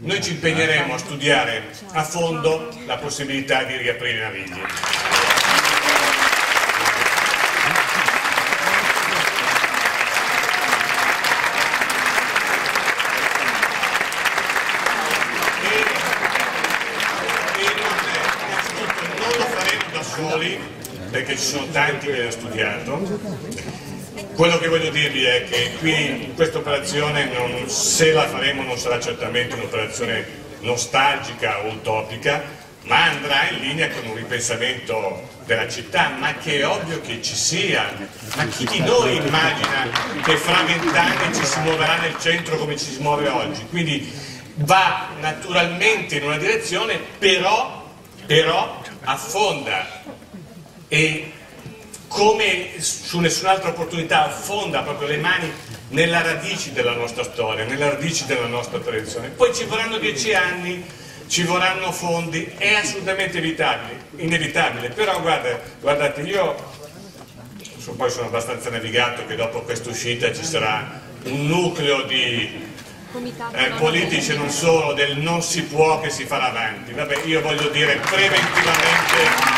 noi ci impegneremo a studiare a fondo la possibilità di riaprire i Navigli. Perché ci sono tanti che l'hanno studiato. Quello che voglio dirvi è che qui in questa operazione, se la faremo, non sarà certamente un'operazione nostalgica o utopica, ma andrà in linea con un ripensamento della città, ma che è ovvio che ci sia. Ma chi di noi immagina che fra 20 anni ci si muoverà nel centro come ci si muove oggi? Quindi va naturalmente in una direzione, però affonda, e come su nessun'altra opportunità affonda proprio le mani nella radice della nostra storia, nella radice della nostra tradizione. Poi ci vorranno 10 anni, ci vorranno fondi, è assolutamente inevitabile, però guardate, io poi sono abbastanza navigato che dopo questa uscita ci sarà un nucleo di politici e non solo del non si può che si farà avanti. Vabbè, io voglio dire preventivamente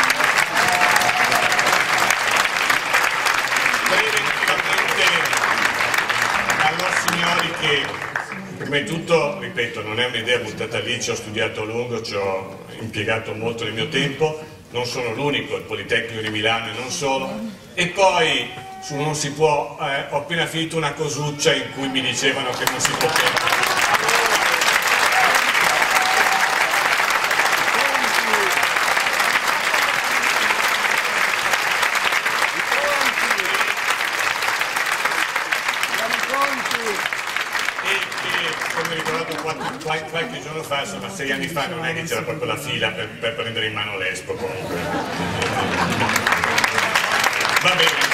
signori che prima di tutto, ripeto, non è un'idea buttata lì, ci ho studiato a lungo, ci ho impiegato molto del mio tempo, non sono l'unico, il Politecnico di Milano e non solo, e poi su non si può, ho appena finito una cosuccia in cui mi dicevano che non si poteva. Come ricordato qualche giorno fa, insomma 6 anni fa, non è che c'era proprio la fila per prendere in mano l'Expo comunque. Va bene.